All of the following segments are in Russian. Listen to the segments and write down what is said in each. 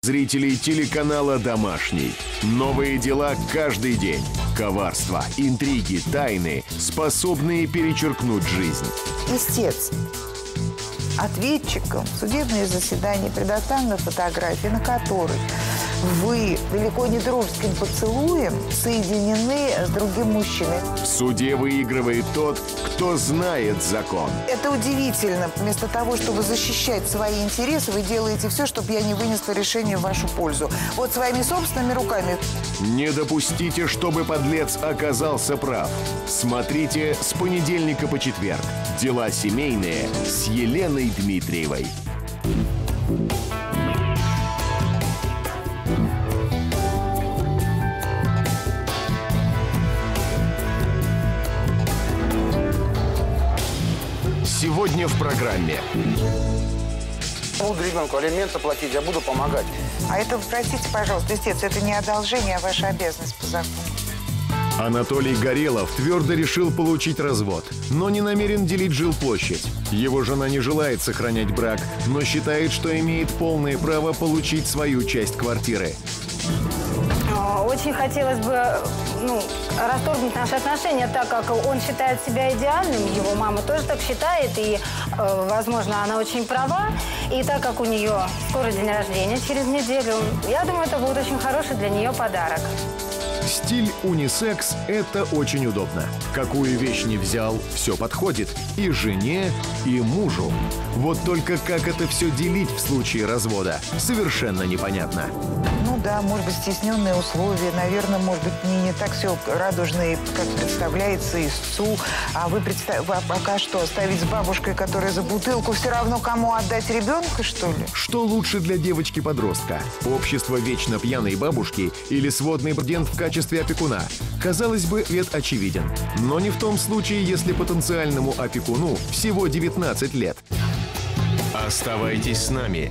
Зрителей телеканала «Домашний». Новые дела каждый день. Коварство, интриги, тайны, способные перечеркнуть жизнь. Истец. Ответчикам в судебное заседание предоставлены фотографии, на которых вы далеко не дружеским поцелуем соединены с другим мужчиной. В суде выигрывает тот, кто знает закон. Это удивительно. Вместо того, чтобы защищать свои интересы, вы делаете все, чтобы я не вынесла решение в вашу пользу. Вот своими собственными руками. Не допустите, чтобы подлец оказался прав. Смотрите с понедельника по четверг. Дела семейные с Еленой Дмитриевой. Сегодня в программе. Буду ребенку алименты платить, я буду помогать. А это, простите, пожалуйста, истец, это не одолжение, а ваша обязанность по закону. Анатолий Горелов твердо решил получить развод, но не намерен делить жилплощадь. Его жена не желает сохранять брак, но считает, что имеет полное право получить свою часть квартиры. Очень хотелось бы расторгнуть наши отношения, так как он считает себя идеальным, его мама тоже так считает, и, возможно, она очень права. И так как у нее скоро день рождения, через неделю, я думаю, это будет очень хороший для нее подарок. Стиль унисекс – это очень удобно. Какую вещь не взял, все подходит. И жене, и мужу. Вот только как это все делить в случае развода, совершенно непонятно. Ну да, может быть, стесненные условия. Наверное, может быть, не так все радужно, как представляется истцу. А вы пока что оставить с бабушкой, которая за бутылку, все равно кому отдать ребенка, что ли? Что лучше для девочки-подростка? Общество вечно пьяной бабушки или сводный бродент в качестве опекуна? Казалось бы, ответ очевиден. Но не в том случае, если потенциальному опекуну всего 19 лет. Оставайтесь с нами.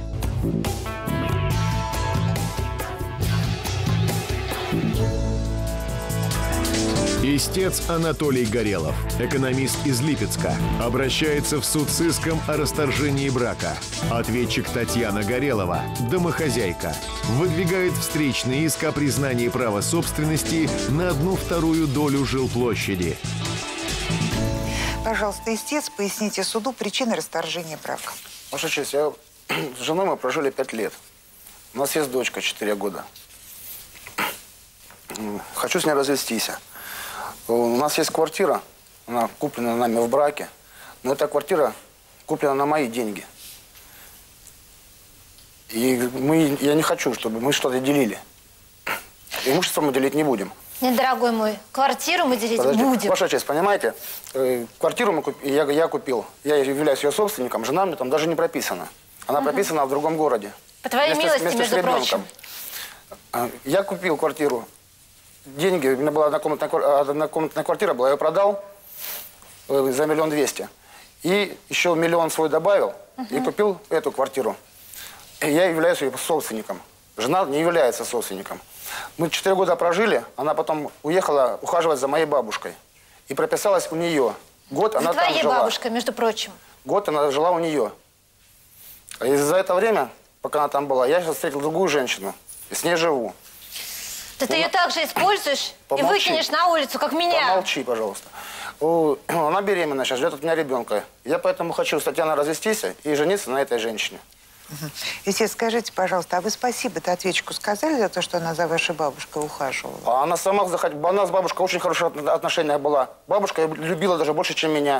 Истец Анатолий Горелов, экономист из Липецка, обращается в суд с иском о расторжении брака. Ответчик Татьяна Горелова, домохозяйка, выдвигает встречный иск о признании права собственности на 1/2 долю жилплощади. Пожалуйста, истец, поясните суду причины расторжения брака. Ваша честь, с женой мы прожили 5 лет. У нас есть дочка, 4 года. Хочу с ней развестись. У нас есть квартира, она куплена нами в браке, но эта квартира куплена на мои деньги. И я не хочу, чтобы мы что-то делили. Имущество мы делить не будем. Нет, дорогой мой, квартиру мы делить будем. Ваша честь, понимаете, квартиру я купил, я являюсь ее собственником, жена мне там даже не прописана. Она прописана в другом городе. По твоей милости, между прочим. Я купил квартиру. Деньги, у меня была однокомнатная квартира, я ее продал за 1 200 000. И еще 1 000 000 свой добавил и купил эту квартиру. И я являюсь ее собственником. Жена не является собственником. Мы 4 года прожили, она потом уехала ухаживать за моей бабушкой. И прописалась у нее. Год она там жила. Твоей бабушкой, между прочим. Год она жила у нее. И за это время, пока она там была, я сейчас встретил другую женщину. И с ней живу. Ты ее также используешь и выкинешь на улицу, как меня. Помолчи, пожалуйста. Она беременна сейчас, ждет от меня ребенка. Я поэтому хочу с Татьяной развестись и жениться на этой женщине. Истец, скажите, пожалуйста, а вы спасибо-то ответчику сказали за то, что она за вашей бабушкой ухаживала? А она сама захотела. У нас с бабушкой очень хорошее отношение была. Бабушка ее любила даже больше, чем меня.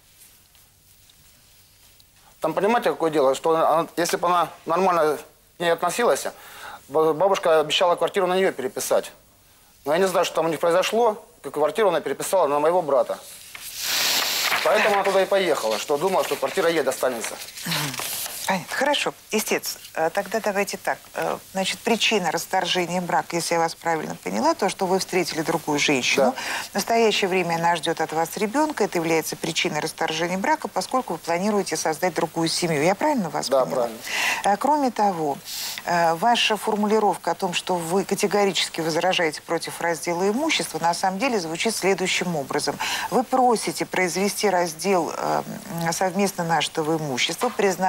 Там, понимаете, какое дело? Что она, если бы она нормально к ней относилась, бабушка обещала квартиру на нее переписать. Но я не знаю, что там у них произошло. Квартиру она переписала на моего брата. Поэтому она туда и поехала, что думала, что квартира ей достанется. Понятно. Хорошо. Истец, тогда давайте так. Значит, причина расторжения брака, если я вас правильно поняла, то, что вы встретили другую женщину. Да. В настоящее время она ждет от вас ребенка. Это является причиной расторжения брака, поскольку вы планируете создать другую семью. Я правильно вас поняла? Да, правильно. Кроме того, ваша формулировка о том, что вы категорически возражаете против раздела имущества, на самом деле звучит следующим образом. Вы просите произвести раздел совместно нажитого имущества, признав за вами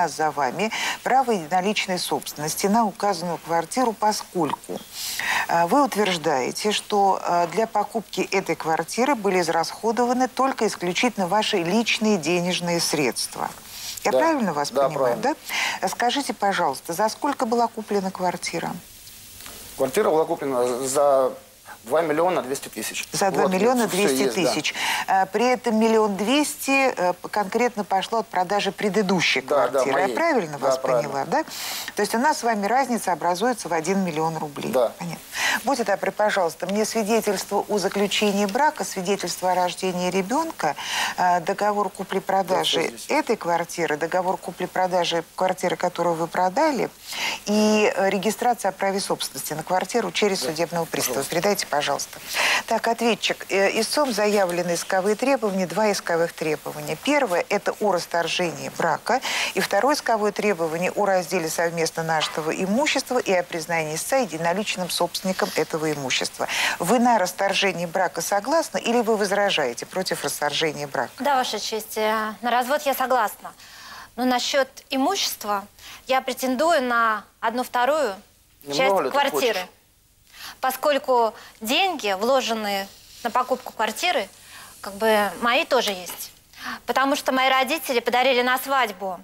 вами право единоличной собственности на указанную квартиру, поскольку вы утверждаете, что для покупки этой квартиры были израсходованы только исключительно ваши личные денежные средства. Я правильно вас понимаю, правильно. да? Скажите, пожалуйста, за сколько была куплена квартира? Квартира была куплена за 2 миллиона 200 тысяч. За 2 миллиона 200 тысяч. Да. При этом 1 200 000 конкретно пошло от продажи предыдущей квартиры. Да, я правильно вас поняла, да? То есть у нас с вами разница образуется в 1 миллион рублей. Да. Понятно. Будьте добры, пожалуйста, мне свидетельство о заключении брака, свидетельство о рождении ребенка, договор купли-продажи этой квартиры, договор купли-продажи квартиры, которую вы продали, и регистрация о праве собственности на квартиру через судебного пристава. Передайте, пожалуйста. Так, ответчик. Истцом заявлены исковые требования, 2 исковых требования. Первое – это о расторжении брака. И второе исковое требование о разделе совместно нажитого имущества и о признании истца единоличным собственником этого имущества. Вы на расторжение брака согласны или вы возражаете против расторжения брака? Да, Ваша честь, на развод я согласна. Но насчет имущества я претендую на 1/2 часть квартиры. Поскольку деньги, вложенные на покупку квартиры, как бы мои тоже есть. Потому что мои родители подарили на свадьбу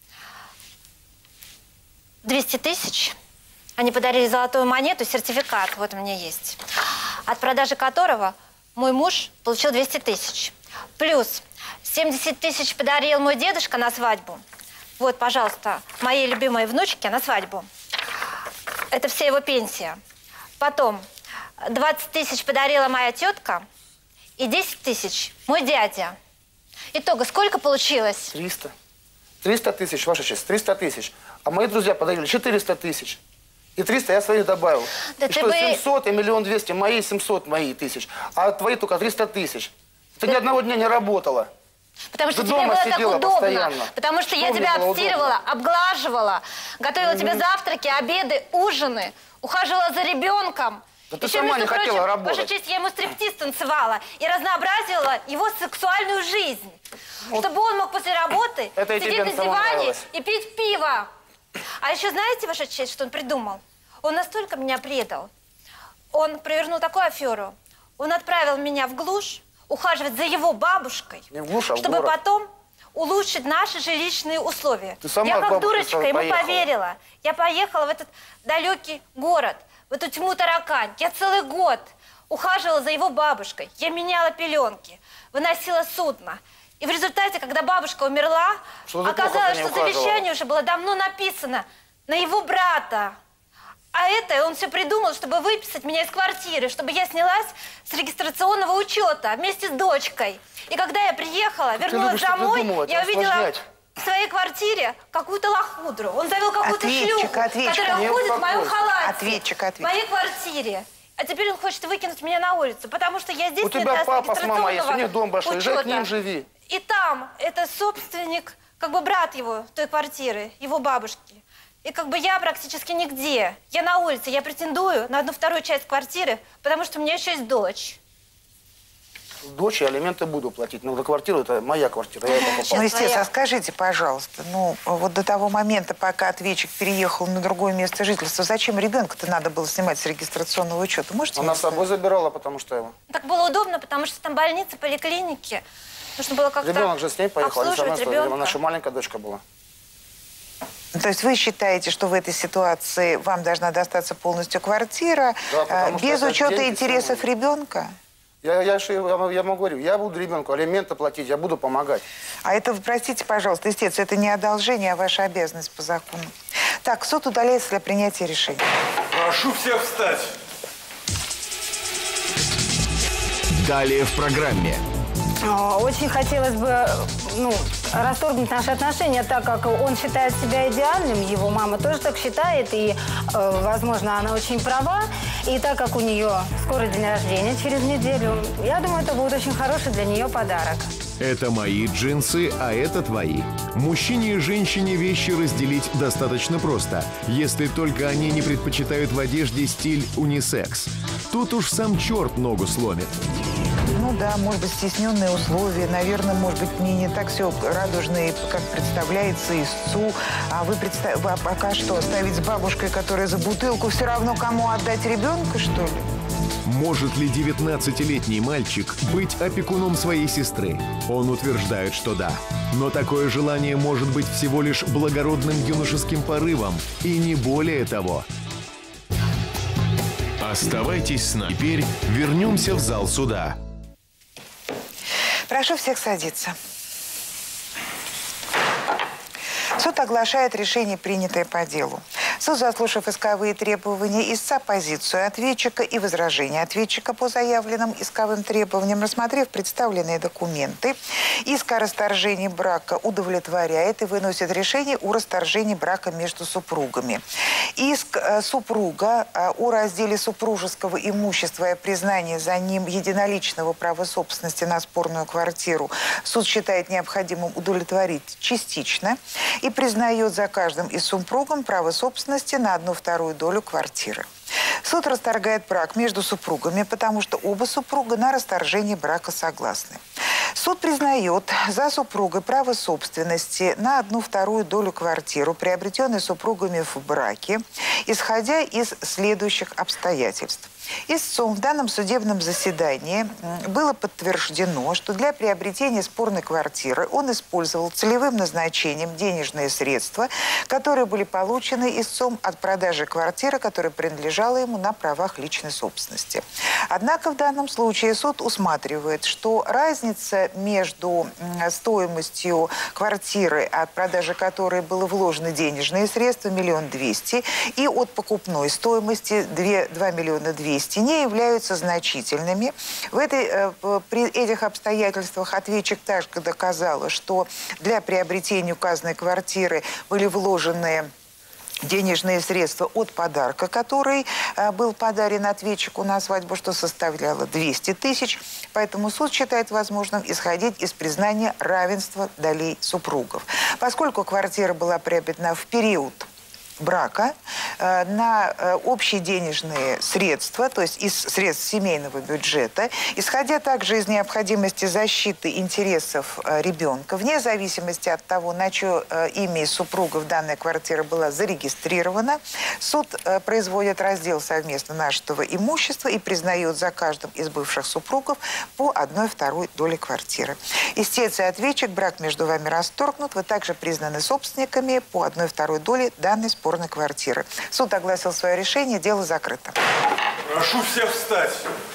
200 000. Они подарили золотую монету, сертификат, вот у меня есть, от продажи которого мой муж получил 200 000. Плюс 70 000 подарил мой дедушка на свадьбу. Вот, пожалуйста, моей любимой внучке на свадьбу. Это вся его пенсия. Потом 20 000 подарила моя тетка и 10 000 мой дядя. Итого сколько получилось? 300. 300 000, Ваша честь, 300 000. А мои друзья подарили 400 000. И 300 я своих добавил. Да и что, 700 и 1 200 000, мои 700 мои тысяч. А твои только 300 000. Ты ни одного дня не работала. Потому что Ты тебе дома было так сидела удобно. постоянно. Потому что я Что тебя мне было обстирывала, удобно? обглаживала, готовила тебе завтраки, обеды, ужины, ухаживала за ребенком. Да ты Еще, сама между не хотела прочим, работать. Ваша честь, я ему стриптиз танцевала и разнообразила его сексуальную жизнь. Чтобы он мог после работы Это и сидеть тебе на самому диване нравилось. и пить пиво. А еще знаете, Ваша честь, что он придумал? Он настолько меня предал. Он провернул такую аферу. Он отправил меня в глушь ухаживать за его бабушкой, Не в глушь, а в чтобы город. потом улучшить наши жилищные условия. Ты сама я к как бабушке дурочка своей ему поехала. поверила. Я поехала в этот далекий город, в эту тьму таракань. Я целый год ухаживала за его бабушкой. Я меняла пеленки, выносила судно. И в результате, когда бабушка умерла, Что ты оказалось, плохо что за ней завещание уже было давно написано на его брата. А это он все придумал, чтобы выписать меня из квартиры, чтобы я снялась с регистрационного учета вместе с дочкой. И когда я приехала, вернулась любишь домой, придумывать, я увидела осложнять. в своей квартире какую-то лохудру. Он завел какую-то Ответчик, шлюху, ответчик. которая Не ходит в моем успокойся. халате. Ответчик. В моей квартире. А теперь он хочет выкинуть меня на улицу, потому что я здесь У тебя снята с папа с мамой есть, у регистрационного них дом большой, езжай к учета. ним, живи. И там это собственник, как бы брат его, той квартиры, его бабушки. И как бы я практически нигде. Я на улице, я претендую на 1/2 часть квартиры, потому что у меня еще есть дочь. Дочь, я алименты буду платить. Но за квартиру это моя квартира, я это Ну, попал. естественно, скажите, пожалуйста, ну, вот до того момента, пока ответчик переехал на другое место жительства, зачем ребенка-то надо было снимать с регистрационного учета? Можете Она мне с собой сказать? забирала, потому что его. Так было удобно, потому что там больницы, поликлиники. Нужно было как-то Ребенок же с ней поехал, они со мной обслуживать стояли. ребенка. Она еще маленькая дочка была. То есть вы считаете, что в этой ситуации вам должна достаться полностью квартира, Да, потому что без это учета деньги интересов самые. ребенка? Я ему говорю, я буду ребенку алименты платить, я буду помогать. А это, простите, пожалуйста, истец, это не одолжение, а ваша обязанность по закону. Так, суд удаляется для принятия решения. Прошу всех встать. Далее в программе. Очень хотелось бы, расторгнуть наши отношения, так как он считает себя идеальным, его мама тоже так считает, и, возможно, она очень права. И так как у нее скоро день рождения, через неделю, я думаю, это будет очень хороший для нее подарок. Это мои джинсы, а это твои. Мужчине и женщине вещи разделить достаточно просто, если только они не предпочитают в одежде стиль унисекс. Тут уж сам черт ногу сломит. Ну да, может быть, стесненные условия. Наверное, может быть, не так все радужно, как представляется истцу. А вы пока что оставить с бабушкой, которая за бутылку, все равно кому отдать ребенка, что ли? Может ли 19-летний мальчик быть опекуном своей сестры? Он утверждает, что да. Но такое желание может быть всего лишь благородным юношеским порывом, и не более того. Оставайтесь с нами. Теперь вернемся в зал суда. Прошу всех садиться. Суд оглашает решение, принятое по делу. Суд, заслушав исковые требования истца, позицию ответчика и возражения ответчика по заявленным исковым требованиям, рассмотрев представленные документы, иск о расторжении брака удовлетворяет и выносит решение о расторжении брака между супругами. Иск супруга о разделе супружеского имущества и о признании за ним единоличного права собственности на спорную квартиру суд считает необходимым удовлетворить частично и признает за каждым из супругов право собственности на 1/2 долю квартиры. Суд расторгает брак между супругами, потому что оба супруга на расторжение брака согласны. Суд признает за супругой право собственности на 1/2 долю квартиру, приобретенной супругами в браке, исходя из следующих обстоятельств. Истцом в данном судебном заседании было подтверждено, что для приобретения спорной квартиры он использовал целевым назначением денежные средства, которые были получены истцом от продажи квартиры, которая принадлежала ему на правах личной собственности. Однако в данном случае суд усматривает, что разница между стоимостью квартиры, от продажи которой было вложено денежные средства 1 200 000 и от покупной стоимости 2 200 000 не являются значительными. При этих обстоятельствах ответчик также доказала, что для приобретения указанной квартиры были вложены денежные средства от подарка, который был подарен ответчику на свадьбу, что составляло 200 000. Поэтому суд считает возможным исходить из признания равенства долей супругов. Поскольку квартира была приобретена в период брака на общие денежные средства, то есть из средств семейного бюджета, исходя также из необходимости защиты интересов ребенка, вне зависимости от того, на чье имя из супругов данная квартира была зарегистрирована, суд производит раздел совместно нажитого имущества и признает за каждым из бывших супругов по 1/2 доли квартиры. Истец и ответчик, брак между вами расторгнут, вы также признаны собственниками по 1/2 доли данной спорной квартиры. Суд огласил свое решение, дело закрыто. Прошу всех встать.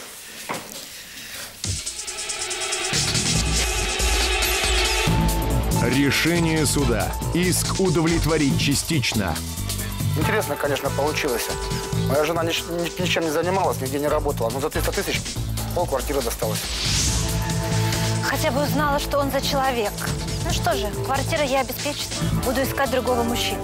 Решение суда. Иск удовлетворить частично. Интересно, конечно, получилось. Моя жена ничем не занималась, нигде не работала, но за 300 000 полквартиры досталось. Хотя бы узнала, что он за человек. Ну что же, квартира я обеспечена. Буду искать другого мужчину.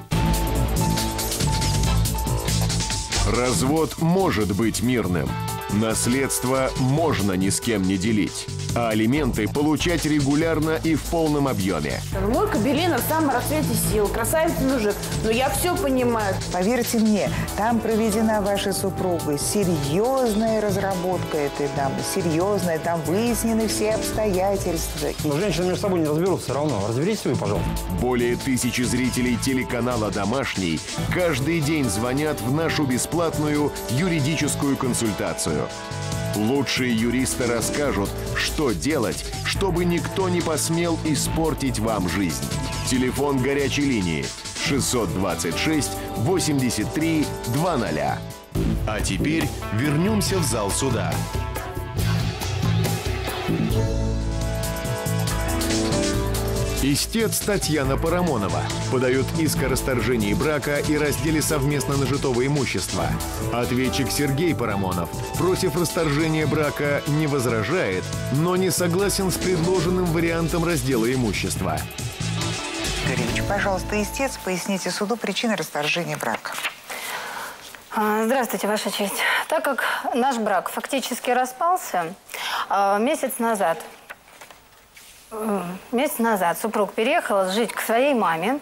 Развод может быть мирным. Наследство можно ни с кем не делить. А алименты получать регулярно и в полном объеме. Мой Кобелинов в самом расцвете сил, красавец мужик. Но я все понимаю. Поверьте мне, там проведена вашей супругой серьезная разработка этой дамы. Серьезная, там выяснены все обстоятельства. Но женщины между собой не разберутся все равно. Разберитесь вы, пожалуйста. Более 1000 зрителей телеканала «Домашний» каждый день звонят в нашу бесплатную юридическую консультацию. Лучшие юристы расскажут, что делать, чтобы никто не посмел испортить вам жизнь. Телефон горячей линии 626 83 00. А теперь вернемся в зал суда. Истец Татьяна Парамонова подает иск о расторжении брака и разделе совместно нажитого имущества. Ответчик Сергей Парамонов против расторжения брака не возражает, но не согласен с предложенным вариантом раздела имущества. Игоревич, пожалуйста, истец, поясните суду причины расторжения брака. Здравствуйте, Ваша честь. Так как наш брак фактически распался, месяц назад супруг переехал жить к своей маме.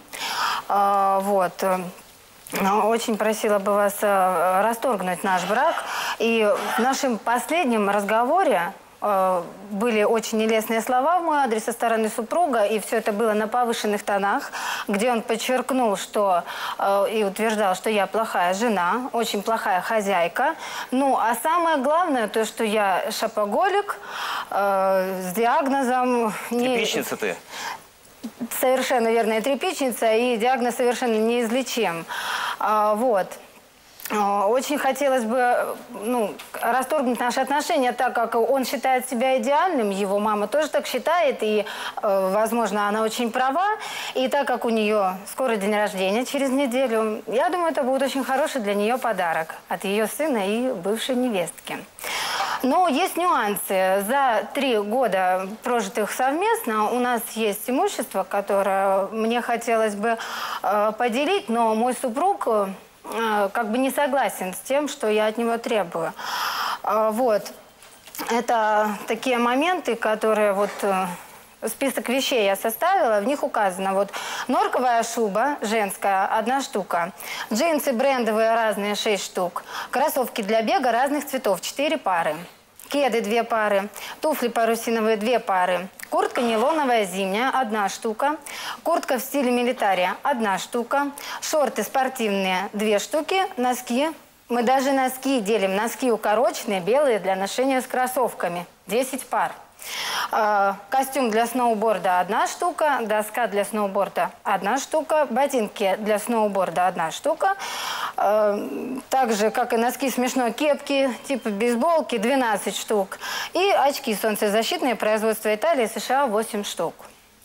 Очень просила бы вас расторгнуть наш брак. И в нашем последнем разговоре были очень нелестные слова в мой адрес со стороны супруга, и все это было на повышенных тонах, где он подчеркнул, что и утверждал, что я плохая жена, очень плохая хозяйка. Ну, а самое главное, то, что я шопоголик с диагнозом... Тряпичница ты? Совершенно верная тряпичница, и диагноз совершенно неизлечим. Вот. Очень хотелось бы расторгнуть наши отношения, так как он считает себя идеальным, его мама тоже так считает, и, возможно, она очень права. И так как у нее скоро день рождения, через неделю, я думаю, это будет очень хороший для нее подарок от ее сына и бывшей невестки. Но есть нюансы. За 3 года, прожитых совместно, у нас есть имущество, которое мне хотелось бы поделить, но мой супруг как бы не согласен с тем, что я от него требую. Вот. Это такие моменты, которые вот... Список вещей я составила, в них указано вот норковая шуба женская 1 штука, джинсы брендовые разные 6 штук, кроссовки для бега разных цветов 4 пары, кеды 2 пары, туфли парусиновые 2 пары, куртка нейлоновая зимняя 1 штука, куртка в стиле милитария 1 штука, шорты спортивные 2 штуки, носки. Мы даже носки делим, носки укороченные, белые для ношения с кроссовками 10 пар. Костюм для сноуборда 1 штука, доска для сноуборда 1 штука, ботинки для сноуборда 1 штука. Так же, как и носки смешной, кепки типа бейсболки 12 штук. И очки солнцезащитные производства Италии, США 8 штук.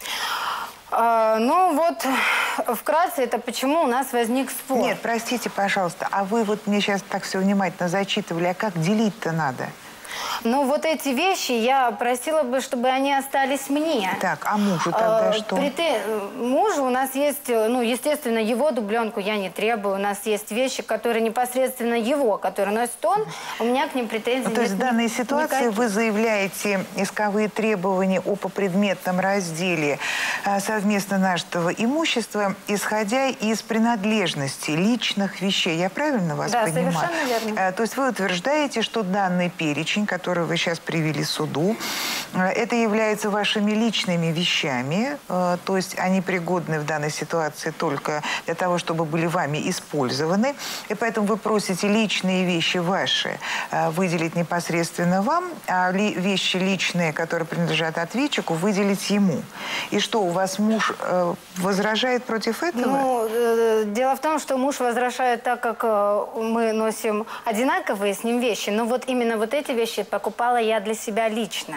Ну вот, вкратце, это почему у нас возник спор. Нет, простите, пожалуйста, а вы вот мне сейчас так все внимательно зачитывали, а как делить-то надо? Ну, вот эти вещи я просила бы, чтобы они остались мне. Так, а мужу тогда что? Мужу у нас есть, ну, естественно, его дубленку я не требую. У нас есть вещи, которые непосредственно его, которые носит он. У меня к ним претензий нет. То есть в данной ситуации вы заявляете исковые требования о попредметном разделе совместно нажитого имущества, исходя из принадлежности личных вещей. Я правильно вас понимаю? Да, совершенно верно. То есть вы утверждаете, что данный перечень, который вы сейчас привели суду, это является вашими личными вещами, то есть они пригодны в данной ситуации только для того, чтобы были вами использованы, и поэтому вы просите личные вещи ваши выделить непосредственно вам, а вещи личные, которые принадлежат ответчику, выделить ему. И что, у вас муж возражает против этого? Ну, дело в том, что муж возражает, так как мы носим одинаковые с ним вещи, но вот именно вот эти вещи покупала я для себя лично.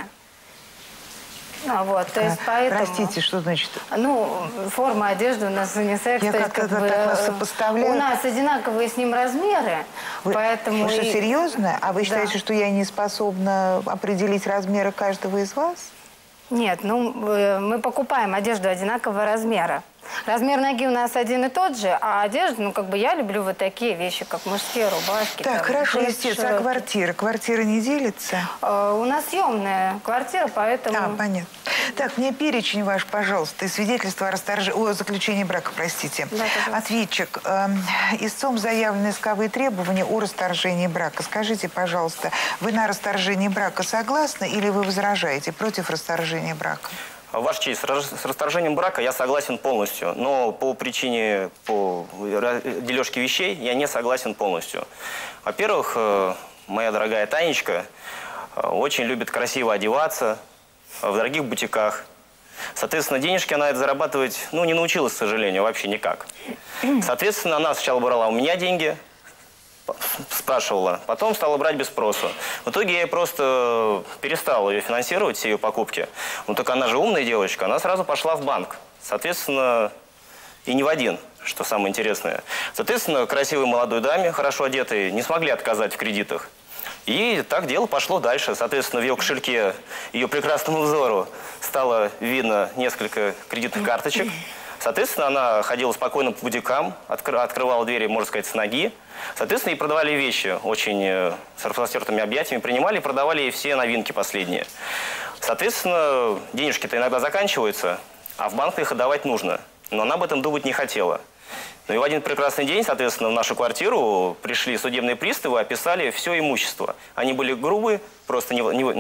Вот, то есть поэтому... Простите, что значит? Ну, форма одежды у нас унисекс. Я как-то так вас сопоставляю. У нас одинаковые с ним размеры, поэтому... Вы что, серьезно? А вы считаете, что я не способна определить размеры каждого из вас? Нет, ну, мы покупаем одежду одинакового размера. Размер ноги у нас один и тот же, а одежда, ну, как бы я люблю вот такие вещи, как мужские рубашки. Так, хорошо, истец, а квартира? Квартира не делится? У нас съемная квартира, поэтому... А, понятно. Так, мне перечень ваш, пожалуйста, и свидетельство о расторжении... О, заключении брака, простите. Да, пожалуйста. Ответчик, истцом заявлены исковые требования о расторжении брака. Скажите, пожалуйста, вы на расторжение брака согласны или вы возражаете против расторжения брака? Ваша честь, с расторжением брака я согласен полностью, но по причине дележки вещей я не согласен полностью. Во-первых, моя дорогая Танечка очень любит красиво одеваться в дорогих бутиках. Соответственно, денежки она это зарабатывать, ну, не научилась, к сожалению, вообще никак. Соответственно, она сначала брала у меня деньги, спрашивала, потом стала брать без спросу. В итоге я просто перестал ее финансировать, все ее покупки. Ну так она же умная девочка, она сразу пошла в банк. Соответственно, и не в один, что самое интересное. Соответственно, красивой молодой даме, хорошо одетой, не смогли отказать в кредитах. И так дело пошло дальше. Соответственно, в ее кошельке, ее прекрасному взору стало видно несколько кредитных карточек. Соответственно, она ходила спокойно по бутикам, открывала двери, можно сказать, с ноги. Соответственно, ей продавали вещи очень с распростертыми объятиями, принимали и продавали ей все новинки последние. Соответственно, денежки-то иногда заканчиваются, а в банк их отдавать нужно. Но она об этом думать не хотела. Ну и в один прекрасный день, соответственно, в нашу квартиру пришли судебные приставы, описали все имущество. Они были грубые, просто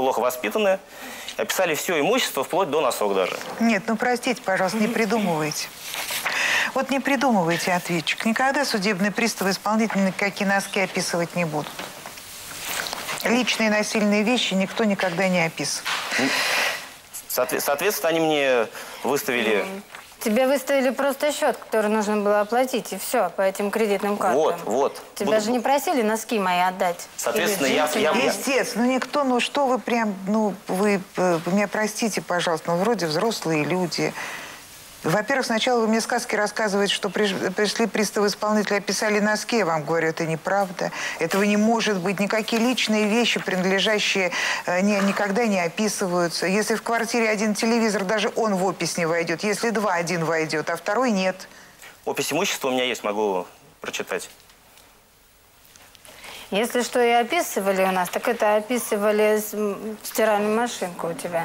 плохо воспитаны, описали все имущество, вплоть до носок даже. Нет, ну простите, пожалуйста, не придумывайте. Вот не придумывайте, ответчик. Никогда судебные приставы исполнители никакие носки описывать не будут. Личные насильные вещи никто никогда не описывает. Соответственно, они мне выставили... Тебе выставили просто счет, который нужно было оплатить, и все, по этим кредитным картам. Вот. Тебя же не просили носки мои отдать. Соответственно, Истец, ну никто, ну что вы прям, ну вы меня простите, пожалуйста, ну вроде взрослые люди. Во-первых, сначала вы мне сказки рассказываете, что пришли приставы-исполнители, описали носки. Я вам говорю, это неправда. Этого не может быть. Никакие личные вещи, принадлежащие, никогда не описываются. Если в квартире один телевизор, даже он в опись не войдет. Если два, один войдет, а второй нет. Опись имущества у меня есть, могу прочитать. Если что и описывали у нас, так это описывали стиральную машинку у тебя.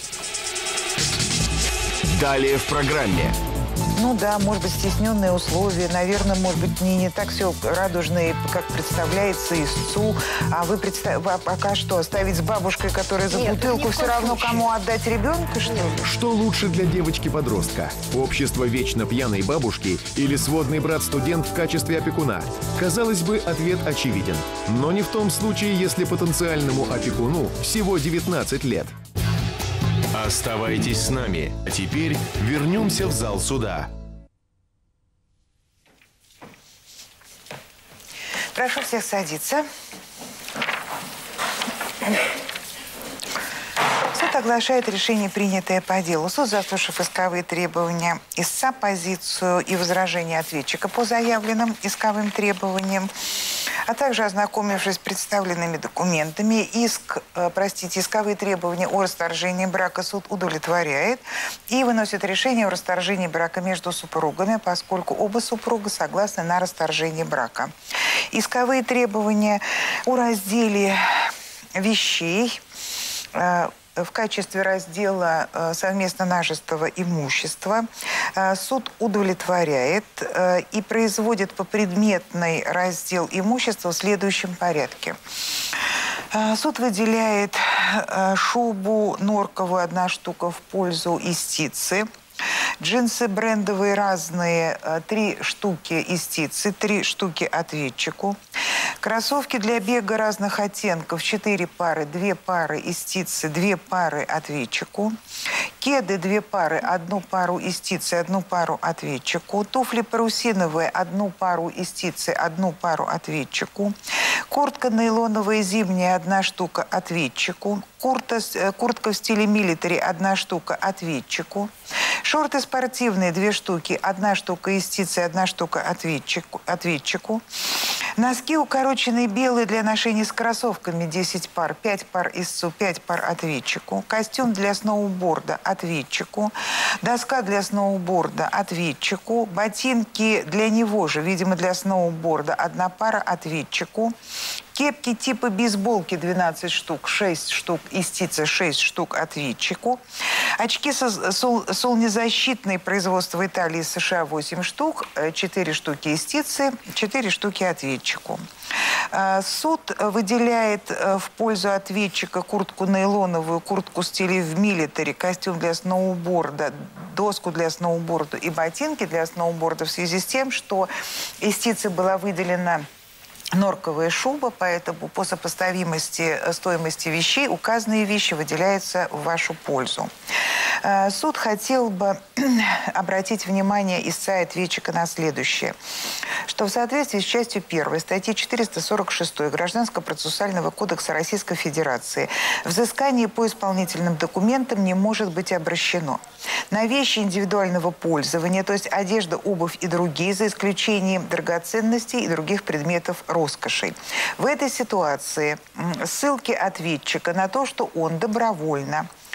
Далее в программе. Ну да, может быть, стесненные условия. Наверное, может быть, не так все радужно, как представляется истцу. А вы пока что оставить с бабушкой, которая за бутылку, все равно кому отдать ребенка, что ли? Что лучше для девочки-подростка? Общество вечно пьяной бабушки или сводный брат-студент в качестве опекуна? Казалось бы, ответ очевиден. Но не в том случае, если потенциальному опекуну всего 19 лет. Оставайтесь с нами. А теперь вернемся в зал суда. Прошу всех садиться. Суд оглашает решение, принятое по делу. Суд, заслушав исковые требования истца, позицию и возражения ответчика по заявленным исковым требованиям, а также ознакомившись с представленными документами, исковые требования о расторжении брака суд удовлетворяет и выносит решение о расторжении брака между супругами, поскольку оба супруга согласны на расторжение брака. Исковые требования о разделе вещей в качестве раздела совместно нажитого имущества суд удовлетворяет и производит попредметный раздел имущества в следующем порядке. Суд выделяет шубу норковую 1 штука в пользу истицы. Джинсы брендовые разные 3 штуки истицы, 3 штуки ответчику. Кроссовки для бега разных оттенков 4 пары, 2 пары истицы, 2 пары ответчику. Кеды 2 пары, 1 пару истицы, 1 пару ответчику. Туфли парусиновые 1 пару истицы, 1 пару ответчику. Куртка нейлоновая зимняя 1 штука ответчику. Куртка в стиле милитари 1 штука ответчику. Шорты спортивные 2 штуки, 1 штука истицы, 1 штука ответчику. Носки укороченные белые для ношения с кроссовками 10 пар, 5 пар истцу, 5 пар ответчику. Костюм для сноуборда ответчику. Доска для сноуборда ответчику. Ботинки для него же, видимо, для сноуборда 1 пара ответчику. Кепки типа бейсболки 12 штук, 6 штук истицы, 6 штук ответчику. Очки солнцезащитные производства Италии и США 8 штук, 4 штуки истицы, 4 штуки ответчику. Суд выделяет в пользу ответчика куртку нейлоновую, куртку в стиле в милитари, костюм для сноуборда, доску для сноуборда и ботинки для сноуборда в связи с тем, что истице была выделена норковая шуба, поэтому по сопоставимости стоимости вещей указанные вещи выделяются в вашу пользу. Суд хотел бы обратить внимание истца и ответчика на следующее, что в соответствии с частью 1 статьи 446 Гражданского процессуального кодекса Российской Федерации взыскание по исполнительным документам не может быть обращено на вещи индивидуального пользования, то есть одежда, обувь и другие, за исключением драгоценностей и других предметов роскоши. В этой ситуации ссылки ответчика на то, что он добровольно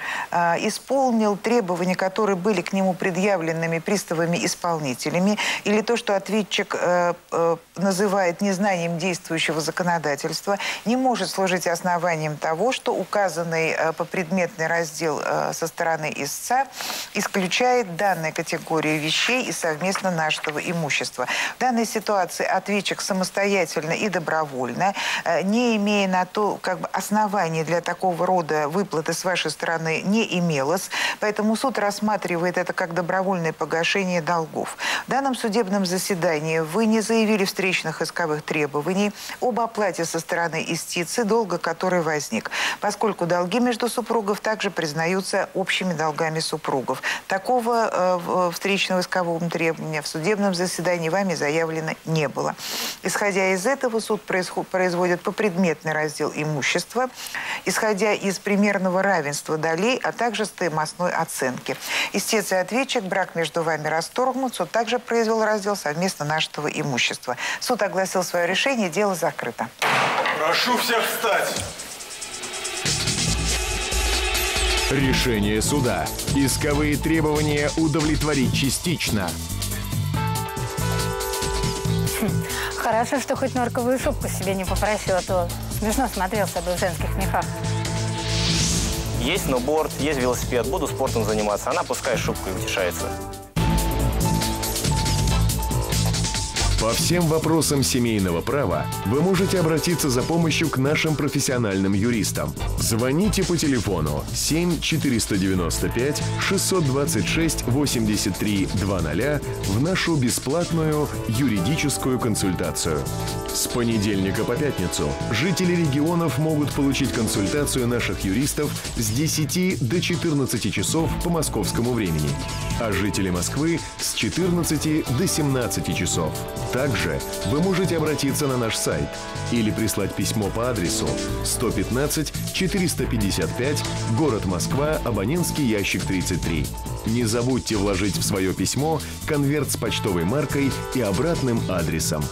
исполнил требования, которые были к нему предъявленными приставами-исполнителями, или то, что ответчик называет незнанием действующего законодательства, не может служить основанием того, что указанный попредметный раздел со стороны истца исключает данные категории вещей и совместно нажитого имущества. В данной ситуации ответчик самостоятельно и добровольно, не имея на то оснований для такого рода выплаты с вашей стороны, не имелось, поэтому суд рассматривает это как добровольное погашение долгов. В данном судебном заседании вы не заявили встречных исковых требований об оплате со стороны истицы долга, который возник, поскольку долги между супругов также признаются общими долгами супругов. Такого встречного искового требования в судебном заседании вами заявлено не было. Исходя из этого, суд производит попредметный раздел имущества, исходя из примерного равенства долей, а также стоимостной оценки. Истец и ответчик, брак между вами расторгнут, суд также произвел раздел совместно нажитого имущества. Суд огласил свое решение, дело закрыто. Прошу всех встать. Решение суда. Исковые требования удовлетворить частично. Хорошо, что хоть норковую шубку себе не попросила, а то смешно смотрелся бы в женских мехах. Есть сноуборд, есть велосипед, буду спортом заниматься. Она пускай шубку и утешается. По всем вопросам семейного права вы можете обратиться за помощью к нашим профессиональным юристам. Звоните по телефону 7 495 626 83 00 в нашу бесплатную юридическую консультацию. С понедельника по пятницу жители регионов могут получить консультацию наших юристов с 10 до 14 часов по московскому времени, а жители Москвы с 14 до 17 часов. Также вы можете обратиться на наш сайт или прислать письмо по адресу 115 455, город Москва, абонентский ящик 33. Не забудьте вложить в свое письмо конверт с почтовой маркой и обратным адресом.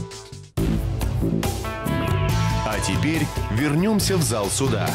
А теперь вернемся в зал суда.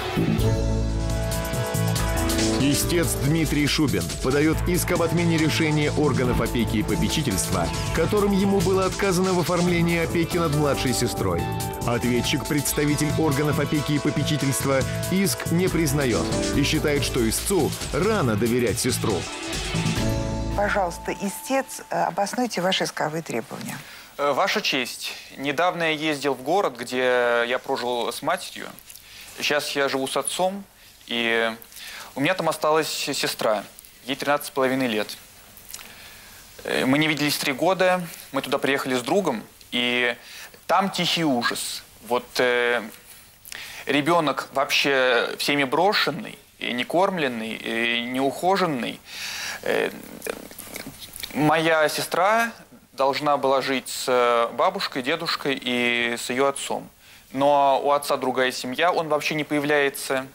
Истец Дмитрий Шубин подает иск об отмене решения органов опеки и попечительства, которым ему было отказано в оформлении опеки над младшей сестрой. Ответчик, представитель органов опеки и попечительства, иск не признает и считает, что истцу рано доверять сестру. Пожалуйста, истец, обоснуйте ваши исковые требования. Ваша честь, недавно я ездил в город, где я прожил с матерью. Сейчас я живу с отцом, и у меня там осталась сестра, ей 13,5 лет. Мы не виделись 3 года, мы туда приехали с другом, и там тихий ужас. Вот ребенок вообще всеми брошенный, и не кормленный, и не ухоженный. Моя сестра должна была жить с бабушкой, дедушкой и с ее отцом. Но у отца другая семья, он вообще не появляется.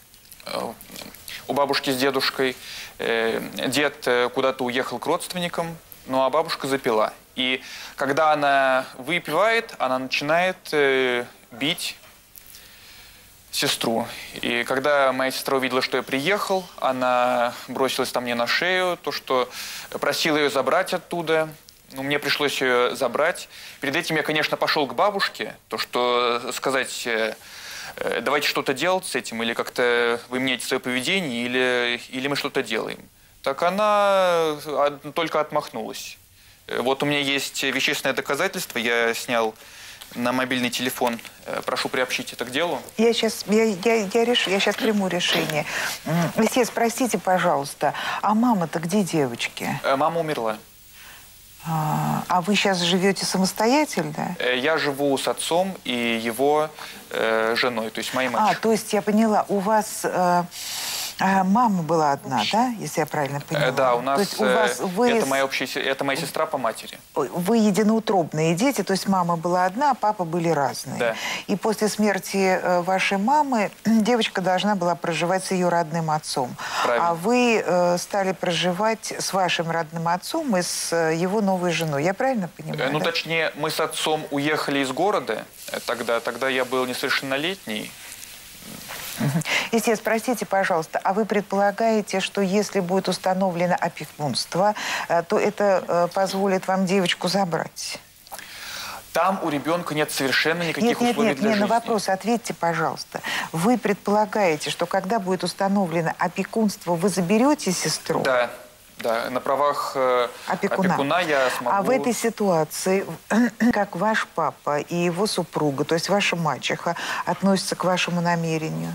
У бабушки с дедушкой дед куда-то уехал к родственникам, ну а бабушка запила. И когда она выпивает, она начинает бить сестру. И когда моя сестра увидела, что я приехал, она бросилась там мне на шею, то, что просила ее забрать оттуда. Ну, мне пришлось ее забрать. Перед этим я, конечно, пошел к бабушке, то, что сказать, давайте что-то делать с этим, или как-то вы меняете свое поведение, или мы что-то делаем. Так она только отмахнулась. Вот у меня есть вещественное доказательство, я снял на мобильный телефон. Прошу приобщить это к делу. Я сейчас приму решение. Истец, простите, пожалуйста, а мама-то где, девочки? Мама умерла. А вы сейчас живете самостоятельно? Я живу с отцом и его женой, то есть моей матерью. То есть я поняла, у вас мама была одна, да, если я правильно поняла? Да, у нас, это моя сестра по матери. Вы единоутробные дети, то есть мама была одна, а папа были разные. Да. И после смерти вашей мамы девочка должна была проживать с ее родным отцом. Правильно. А вы стали проживать с вашим родным отцом и с его новой женой. Я правильно понимаю? Ну, да? Точнее, мы с отцом уехали из города тогда я был несовершеннолетний. Истец, простите, пожалуйста, а вы предполагаете, что если будет установлено опекунство, то это позволит вам девочку забрать? Там у ребенка нет совершенно никаких условий для жизни. На вопрос ответьте, пожалуйста. Вы предполагаете, что когда будет установлено опекунство, вы заберете сестру? Да. Да, на правах опекуна я смогу... А в этой ситуации, как ваш папа и его супруга, то есть ваша мачеха, относятся к вашему намерению?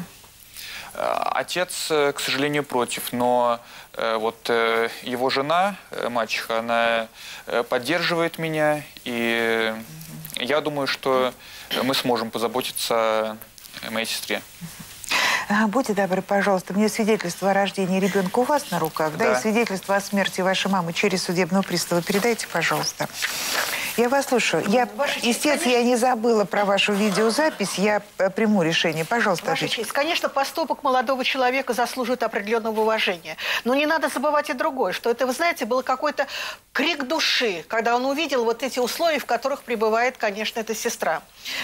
Отец, к сожалению, против, но вот его жена, мачеха, она поддерживает меня, и я думаю, что мы сможем позаботиться о моей сестре. Будьте добры, пожалуйста, мне свидетельство о рождении ребенка у вас на руках, да, и свидетельство о смерти вашей мамы через судебного пристава передайте, пожалуйста. Я вас слушаю. Истец, я не забыла про вашу видеозапись, я приму решение. Пожалуйста, Ваша честь, конечно, поступок молодого человека заслуживает определенного уважения. Но не надо забывать и другое, что это, вы знаете, был какой-то крик души, когда он увидел вот эти условия, в которых пребывает, конечно, эта сестра.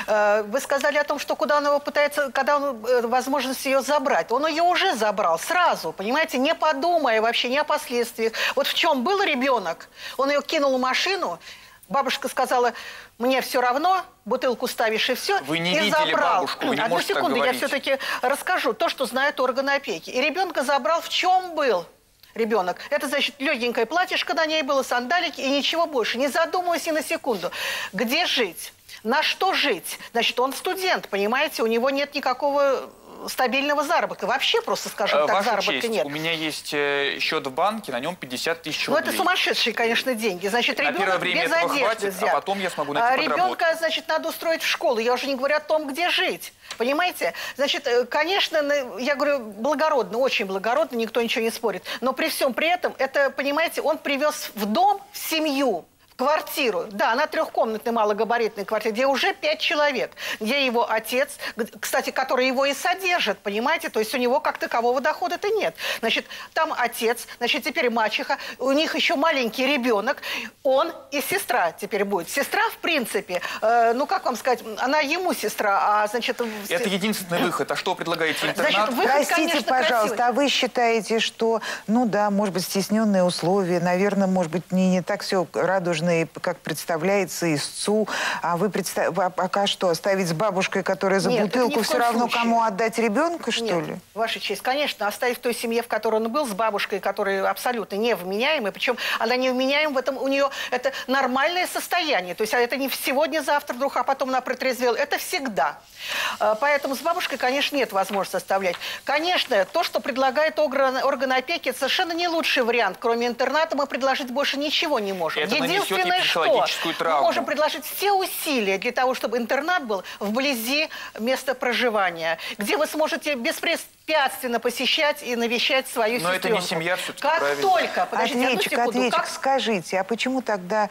Вы сказали о том, что куда он его пытается, когда он возможность ее забрать. Он ее уже забрал сразу, понимаете, не подумая вообще ни о последствиях. Вот в чем был ребенок, он ее кинул в машину. Бабушка сказала, мне все равно, бутылку ставишь и все. Вы не и видели забрал. бабушку, вы не Одну можете секунду, так я говорить. все-таки расскажу то, что знают органы опеки. И ребенка забрал, в чем был ребенок. Это, значит, легенькое платьишко на ней было, сандалики и ничего больше. Не задумываясь ни на секунду. Где жить? На что жить? Значит, он студент, понимаете, у него нет никакого стабильного заработка. Вообще, просто, скажем так, Ваша заработка честь, нет. у меня есть счет в банке, на нем 50 тысяч рублей. Ну, это сумасшедшие, конечно, деньги. Значит, На первое ребенок время без этого одежды хватит, взят. а потом я смогу найти подработку. Ребенка, значит, надо устроить в школу. Я уже не говорю о том, где жить. Понимаете? Значит, конечно, я говорю, благородно, очень благородно, никто ничего не спорит. Но при всем при этом, это, понимаете, он привез в дом, в семью, квартиру. Да, она трехкомнатная малогабаритная квартира, где уже 5 человек. Где его отец, кстати, который его и содержит, понимаете? То есть у него как такового дохода-то нет. Значит, там отец, значит, теперь мачеха, у них еще маленький ребенок, он и сестра теперь будет. Сестра, в принципе, ну, как вам сказать, она ему сестра, а, значит... Это единственный выход. А что предлагаете, интернат? Значит, выход, простите, конечно, пожалуйста, красивый. а вы считаете, что, ну да, может быть, стесненные условия, наверное, может быть, не так все радужно, как представляется истцу, а вы пока что оставить с бабушкой, которая за бутылку, все равно кому отдать ребенка, что ли? Ваша честь, конечно, оставив в той семье, в которой он был, с бабушкой, которая абсолютно невменяемая, причем она невменяема, в этом у нее это нормальное состояние, то есть это не сегодня-завтра вдруг, а потом она протрезвела, это всегда. Поэтому с бабушкой, конечно, нет возможности оставлять. Конечно, то, что предлагает органы опеки, это совершенно не лучший вариант. Кроме интерната мы предложить больше ничего не можем. Это Единственное, что мы можем предложить все усилия для того, чтобы интернат был вблизи места проживания, где вы сможете беспрепятственно посещать и навещать свою сестренку. Но это не семья все-таки, как правильно? только, подождите, Ответчик, скажите, а почему тогда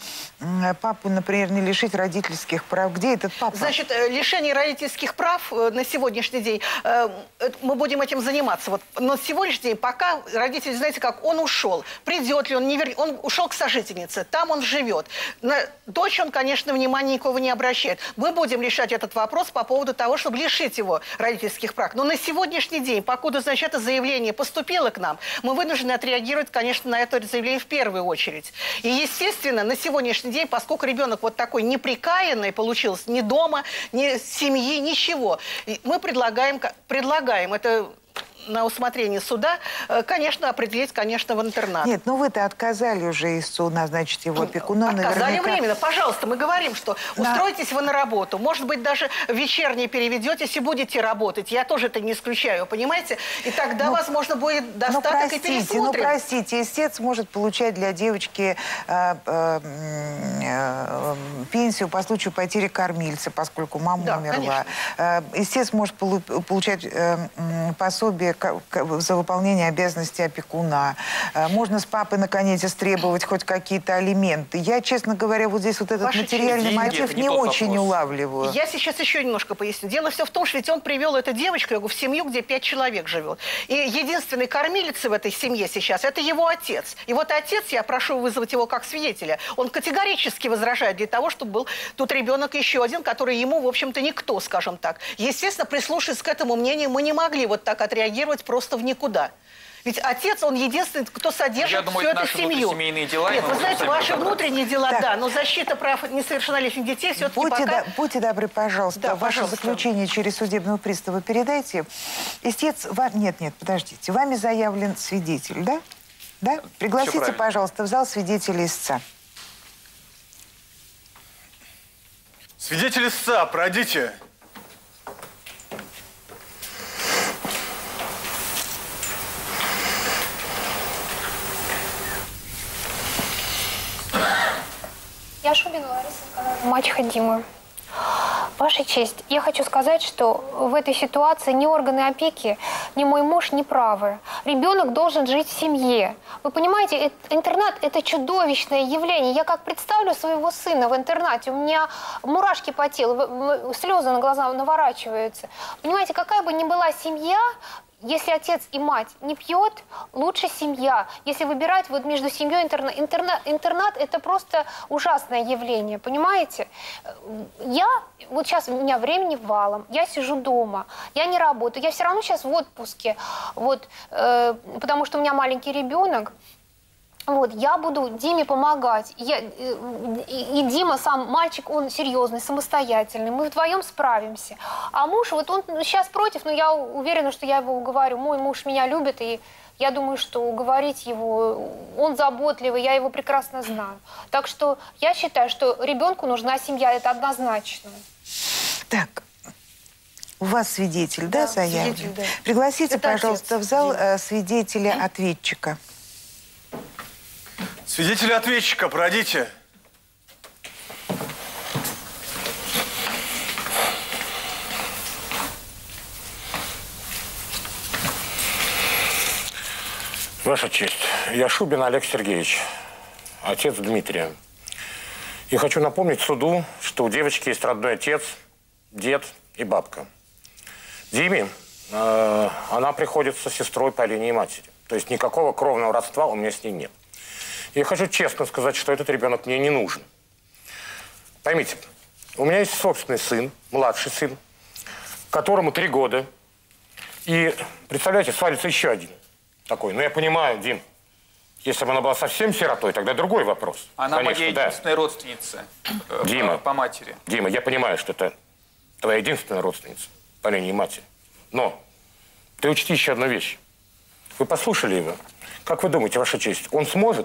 папу, например, не лишить родительских прав? Где этот папа? Значит, лишение родительских прав на сегодняшний день, мы будем этим заниматься. Вот, но сегодняшний день, пока родители, знаете как, он ушел. Придет ли он, он ушел к сожительнице, там он живет. На дочь он, конечно, внимания никого не обращает. Мы будем решать этот вопрос по поводу того, чтобы лишить его родительских прав. Но на сегодняшний день, покуда, значит, это заявление поступило к нам, мы вынуждены отреагировать, конечно, на это заявление в первую очередь. И, естественно, на сегодняшний день, поскольку ребенок вот такой неприкаянный получился, ни дома, ни семьи, ничего, мы предлагаем это на усмотрение суда, конечно, определить, конечно, в интернат. Нет, ну вы-то отказали уже истцу назначить его опекуном. Отказали временно. Пожалуйста, мы говорим, что устроитесь вы на работу. Может быть, даже вечернее переведетесь и будете работать. Я тоже это не исключаю, понимаете? И тогда, возможно, будет достаток и пересмотрим. Ну, простите, истец может получать для девочки пенсию по случаю потери кормильца, поскольку мама умерла. Истец может получать пособие за выполнение обязанностей опекуна. Можно с папы, наконец, требовать хоть какие-то алименты. Я, честно говоря, вот здесь вот этот материальный мотив не очень улавливаю. Я сейчас еще немножко поясню. Дело все в том, что ведь он привел эту девочку в семью, где 5 человек живет. И единственной кормилицей в этой семье сейчас – это его отец. И вот отец, я прошу вызвать его как свидетеля, он категорически возражает для того, чтобы был тут ребенок еще один, который ему, в общем-то, никто, скажем так. Естественно, прислушиваясь к этому мнению, мы не могли вот так отреагировать просто в никуда. Ведь отец, он единственный, кто содержит всю эту семью. Дела, нет, вы знаете, ваши внутренние дела, так. Да, но защита прав несовершеннолетних детей все-таки пока... Будьте добры, пожалуйста, да, ваше заключение через судебного пристава передайте. Истец, нет, подождите, вами заявлен свидетель, да? Да? Пригласите, пожалуйста, в зал свидетеля истца. Свидетель истца, пройдите. Я Шубина Лариса Николаевна, мачеха Димы. Ваша честь, я хочу сказать, что в этой ситуации ни органы опеки, ни мой муж не правы. Ребенок должен жить в семье. Вы понимаете, интернат – это чудовищное явление. Я как представлю своего сына в интернате, у меня мурашки по телу, слезы на глаза наворачиваются. Понимаете, какая бы ни была семья, если отец и мать не пьет, лучше семья. Если выбирать вот между семьей и интернат, это просто ужасное явление, понимаете? Вот сейчас у меня времени валом, я сижу дома, я не работаю, я все равно сейчас в отпуске, вот, потому что у меня маленький ребенок. Вот, я буду Диме помогать. И Дима сам, мальчик, он серьезный, самостоятельный. Мы вдвоем справимся. А муж, вот он сейчас против, но я уверена, что я его уговорю. Мой муж меня любит, и я думаю, что уговорить его, он заботливый, я его прекрасно знаю. Так что я считаю, что ребенку нужна семья, это однозначно. Так, у вас свидетель, да, заявлен? Свидетель, да. Пригласите, это пожалуйста, отец, в зал свидетеля-ответчика. Свидетеля-ответчика, пройдите. Ваша честь, я Шубин Олег Сергеевич, отец Дмитрия. И хочу напомнить суду, что у девочки есть родной отец, дед и бабка. Диме она приходится сестрой по линии матери. То есть никакого кровного родства у меня с ней нет. Я хочу честно сказать, что этот ребенок мне не нужен. Поймите, у меня есть собственный сын, младший сын, которому 3 года. И, представляете, свалится еще один такой. Ну, я понимаю, Дим, если бы она была совсем сиротой, тогда другой вопрос. Она конечно, моя единственная родственница Дима, по матери. Дима, я понимаю, что это твоя единственная родственница по линии матери. Но ты учти еще одну вещь. Вы послушали его? Как вы думаете, Ваша честь, он сможет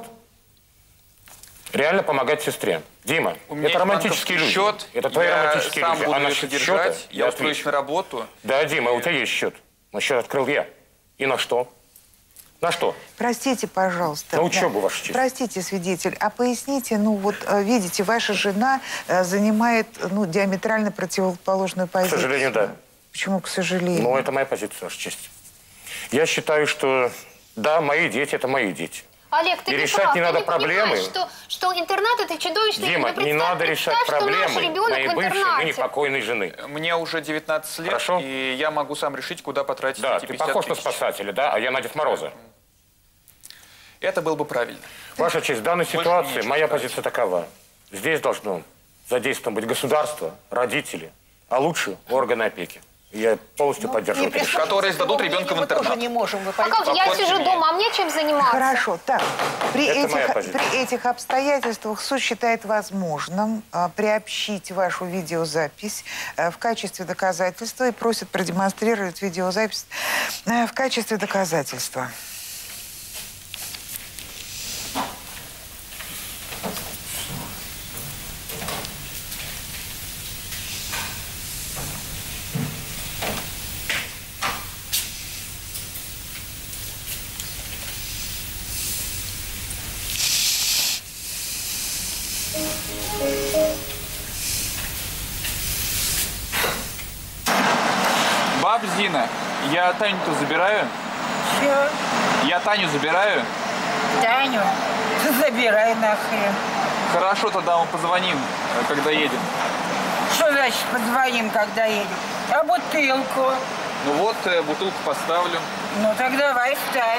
реально помогать сестре? Дима, это романтические люди. Счет, это твои романтические люди. А насчет счета, я устроюсь на работу. Да, Дима, у тебя есть счет. Но счет открыл я. И на что? На что? Простите, пожалуйста. На учебу, Ваша честь. Простите, свидетель, а поясните, ну вот, видите, ваша жена занимает, ну, диаметрально противоположную позицию. К сожалению, да. Почему, к сожалению? Ну, это моя позиция, Ваша честь. Я считаю, что, да, мои дети – это мои дети. Олег, ты и не решать прав. не надо ты проблемы. Что интернат – это чудовищное... Дима, не надо решать проблемы моей бывшей, ныне покойной жены. Мне уже 19 лет, хорошо? И я могу сам решить, куда потратить да, эти 50 ты похож тысяч. на спасателя, да? А я на Дед Мороза. Это было бы правильно. Ваша честь, в данной ситуации моя позиция такова. Здесь должно задействовано быть государство, родители, а лучше органы опеки. Я полностью поддерживаю. Которые сдадут ребенка в интернат. Мы тоже не можем. А как же, я сижу дома, а мне чем заниматься? Хорошо, так, при этих обстоятельствах суд считает возможным приобщить вашу видеозапись в качестве доказательства и просит продемонстрировать видеозапись в качестве доказательства. Баб Зина, я Таню-то забираю. Все. Я Таню забираю. Таню? Забирай нахрен. Хорошо, тогда мы позвоним, когда едем. Что значит позвоним, когда едем? А бутылку? Ну вот, бутылку поставлю. Ну так давай ставь.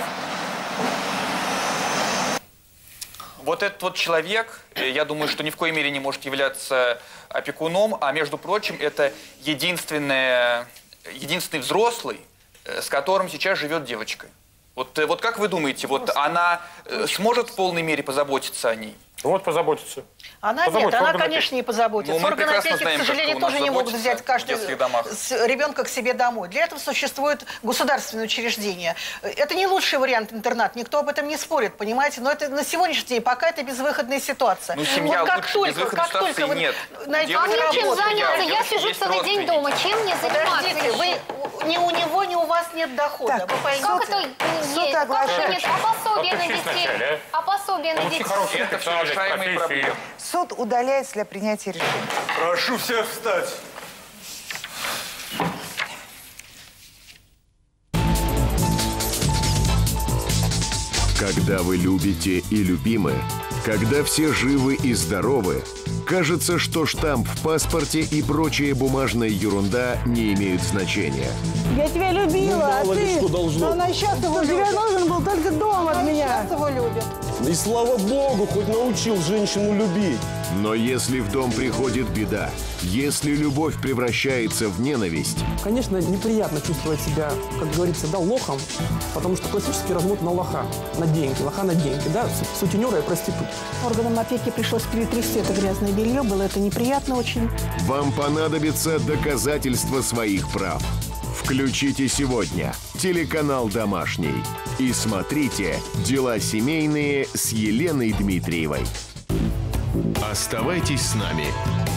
Вот этот вот человек, я думаю, что ни в коей мере не может являться опекуном, а между прочим, это единственный взрослый, с которым сейчас живет девочка. Вот как вы думаете, вот она сможет в полной мере позаботиться о ней? Вот позаботиться. Она нет, она, конечно, не позаботится. Ну, органы опеки, к сожалению, тоже не могут взять каждый ребенка к себе домой. Для этого существует государственное учреждение. Это не лучший вариант интернат, никто об этом не спорит, понимаете? Но это на сегодняшний день пока это безвыходная ситуация. Ну, семья вот лучше, безвыходной ситуации нет. А мне чем заняться? Я сижу целый день дома. Чем мне заниматься? Подождите, ни у него, ни у вас нет дохода. Так, как это есть? Как это нет? А пособие на детей? А пособие на детей? Это все решаемые проблемы. Суд удаляется для принятия решения. Прошу всех встать. Когда вы любите и любимы, когда все живы и здоровы, кажется, что штамп в паспорте и прочая бумажная ерунда не имеют значения. Я тебя любила, ну, а ты... что должно? Но она сейчас его любит. Тебя должен был только дом от меня. Сейчас его любит. И слава богу, хоть научил женщину любить. Но если в дом приходит беда, если любовь превращается в ненависть... Конечно, неприятно чувствовать себя, как говорится, да, лохом, потому что классический развод на лоха, на деньги, лоха на деньги, да, сутенера и проститут. Органам опеки пришлось перетрясти это грязное белье, было это неприятно очень. Вам понадобится доказательство своих прав. Включите сегодня телеканал «Домашний» и смотрите «Дела семейные» с Еленой Дмитриевой. Оставайтесь с нами.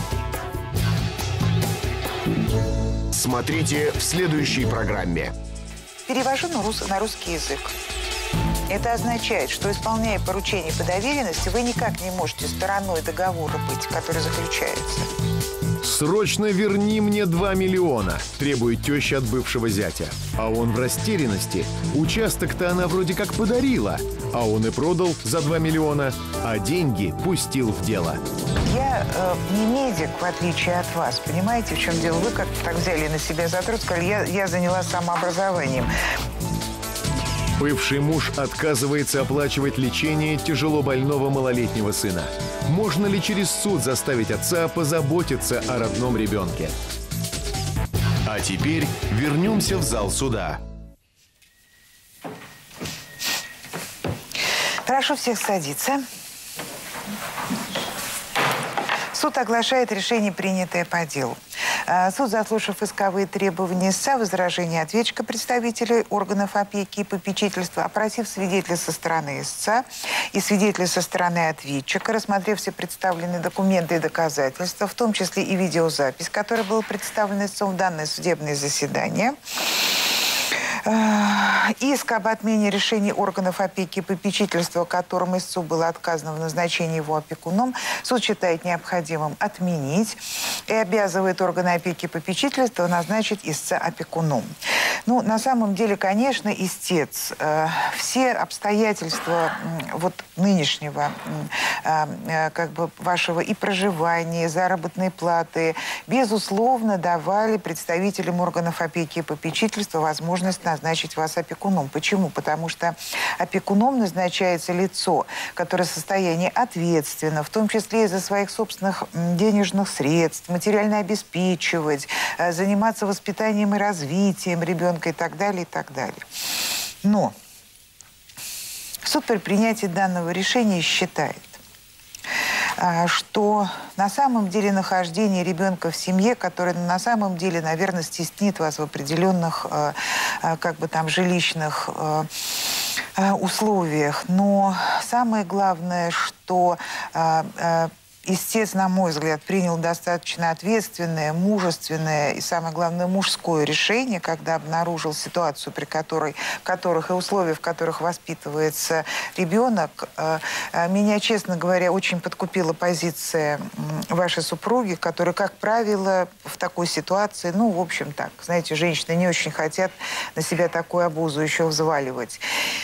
Смотрите в следующей программе. Перевожу на русский язык. Это означает, что, исполняя поручение по доверенности, вы никак не можете стороной договора быть, который заключается. «Срочно верни мне 2 миллиона», требует теща от бывшего зятя. А он в растерянности. Участок-то она вроде как подарила, а он и продал за 2 миллиона, а деньги пустил в дело. Я не медик, в отличие от вас. Понимаете, в чем дело? Вы как-то так взяли на себя за труд, сказали, я занялась самообразованием. Бывший муж отказывается оплачивать лечение тяжело больного малолетнего сына. Можно ли через суд заставить отца позаботиться о родном ребенке? А теперь вернемся в зал суда. Прошу всех садиться. Суд оглашает решение, принятое по делу. Суд, заслушав исковые требования истца, возражения ответчика представителей органов опеки и попечительства, опросив свидетелей со стороны истца и свидетелей со стороны ответчика, рассмотрев все представленные документы и доказательства, в том числе и видеозапись, которая была представлена истцом в данное судебное заседание, иск об отмене решений органов опеки и попечительства, которым истцу было отказано в назначении его опекуном, суд считает необходимым отменить и обязывает органы опеки и попечительства назначить истца опекуном. Ну, на самом деле, конечно, истец, все обстоятельства вот нынешнего как бы вашего и проживания, и заработной платы, безусловно, давали представителям органов опеки и попечительства возможность назначить вас опекуном. Почему? Потому что опекуном назначается лицо, которое в состоянии ответственно, в том числе из-за своих собственных денежных средств, материально обеспечивать, заниматься воспитанием и развитием ребенка и так далее, и так далее. Но суд при принятии данного решения считает, что на самом деле нахождение ребенка в семье, которое на самом деле, наверное, стеснит вас в определенных как бы там жилищных условиях. Но самое главное, что истец, на мой взгляд, принял достаточно ответственное, мужественное и, самое главное, мужское решение, когда обнаружил ситуацию, при которых и условия, в которых воспитывается ребенок. Меня, честно говоря, очень подкупила позиция вашей супруги, которая, как правило, в такой ситуации, ну, в общем, так, знаете, женщины не очень хотят на себя такую обузу еще взваливать.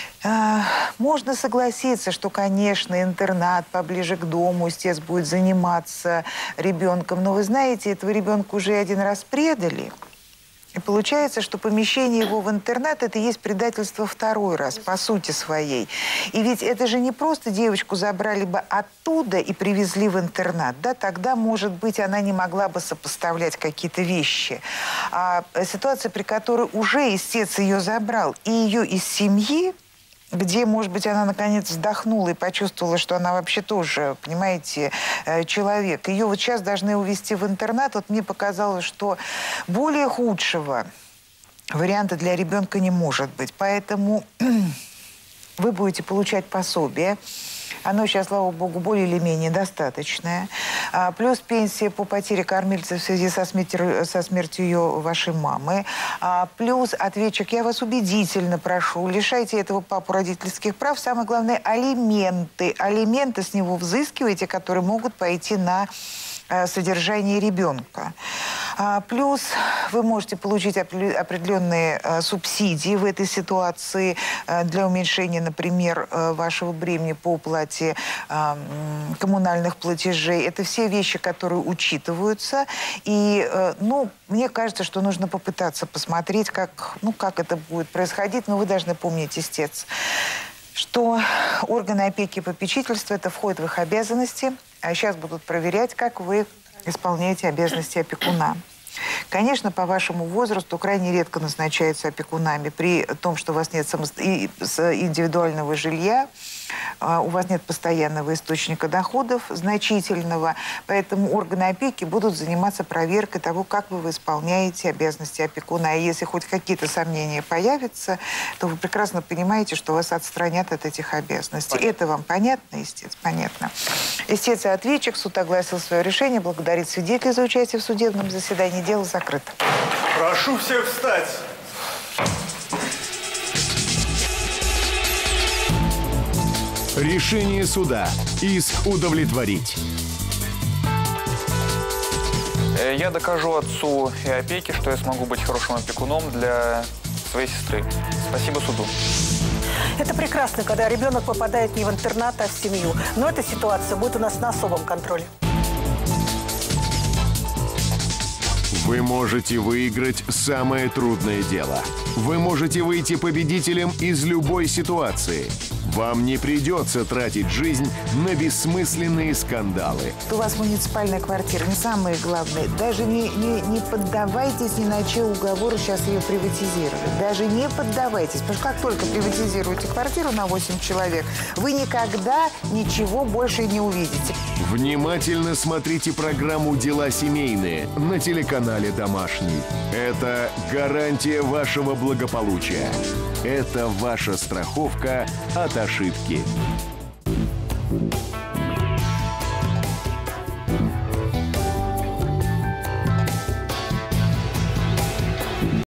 Можно согласиться, что, конечно, интернат поближе к дому, истец будет заниматься ребенком, но вы знаете, этого ребенка уже один раз предали. И получается, что помещение его в интернат – это и есть предательство второй раз, по сути своей. И ведь это же не просто девочку забрали бы оттуда и привезли в интернат, да? Тогда, может быть, она не могла бы сопоставлять какие-то вещи. А ситуация, при которой уже истец ее забрал, и ее из семьи, где, может быть, она наконец вздохнула и почувствовала, что она вообще тоже, понимаете, человек. Ее вот сейчас должны увезти в интернат. Вот мне показалось, что более худшего варианта для ребенка не может быть. Поэтому вы будете получать пособие. Оно сейчас, слава богу, более или менее достаточное. Плюс пенсия по потере кормильца в связи со смертью ее вашей мамы. Плюс ответчик, я вас убедительно прошу, лишайте этого папу родительских прав. Самое главное, алименты. Алименты с него взыскивайте, которые могут пойти на содержание ребенка. Плюс вы можете получить определенные субсидии в этой ситуации для уменьшения, например, вашего бремени по уплате коммунальных платежей. Это все вещи, которые учитываются. И, ну, мне кажется, что нужно попытаться посмотреть, как это будет происходить. Но вы должны помнить, истец, что органы опеки и попечительства – это входит в их обязанности. А сейчас будут проверять, как вы исполняете обязанности опекуна. Конечно, по вашему возрасту крайне редко назначаются опекунами. При том, что у вас нет индивидуального жилья, у вас нет постоянного источника доходов значительного, поэтому органы опеки будут заниматься проверкой того, как вы исполняете обязанности опекуна. И если хоть какие-то сомнения появятся, то вы прекрасно понимаете, что вас отстранят от этих обязанностей. Понятно. Это вам понятно, истец? Понятно. Истец и ответчик, суд огласил свое решение, благодарит свидетелей за участие в судебном заседании. Дело закрыто. Прошу всех встать. Решение суда. Иск удовлетворить. Я докажу отцу и опеке, что я смогу быть хорошим опекуном для своей сестры. Спасибо суду. Это прекрасно, когда ребенок попадает не в интернат, а в семью. Но эта ситуация будет у нас на особом контроле. Вы можете выиграть самое трудное дело. Вы можете выйти победителем из любой ситуации. Вам не придется тратить жизнь на бессмысленные скандалы. У вас муниципальная квартира, не самое главное. Даже не поддавайтесь ни на чьи уговоры сейчас ее приватизировать. Даже не поддавайтесь. Потому что как только приватизируете квартиру на 8 человек, вы никогда ничего больше не увидите. Внимательно смотрите программу «Дела семейные» на телеканале «Домашний». Это гарантия вашего благополучия. Это ваша страховка от ошибки.